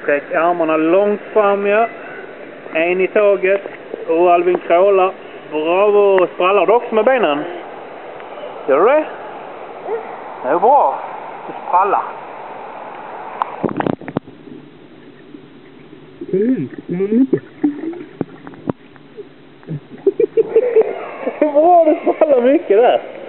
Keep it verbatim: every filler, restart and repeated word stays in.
Sträck armarna långt fram, ja. En i taget. Och Alvin krålar. Bravo! Sprallar du också med benen? Gör du det? Det är bra. Du sprallar. Mm. Mm. Det är bra, du sprallar mycket där.